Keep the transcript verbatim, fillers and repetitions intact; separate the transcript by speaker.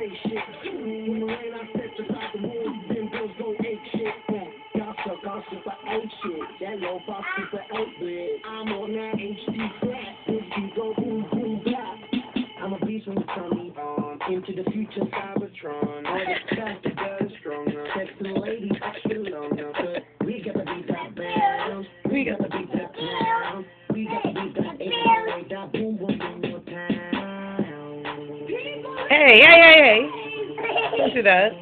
Speaker 1: say shit. When the rain I step beside the wall, then girls go ape shit. Gossip, gossip, I ain't shit. That low box super eight bit. I'm on that H D crap. This beat go boom, boom, bap. I'm a beast when you turn me on. Into the future, Cybertron. All the faster, girl is stronger. Text the lady, extra longer. But we gotta beat that bam. We gotta beat that town. We gotta beat that eight, that boom, boom, boom, your town.
Speaker 2: Hey, hey, hey, hey. Don't do that.